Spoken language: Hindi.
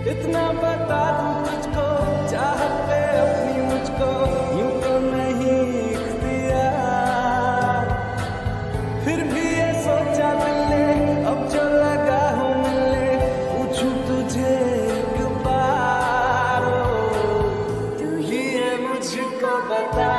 इतना बता दूं तुझको, चाहत पे अपनी मुझको यूं तो नहीं इख्तियार। फिर भी ये सोचा दिल ने, अब जो लगा हूँ मिलने, पूछूं तुझे एक बार, तू ही है मुझको बता।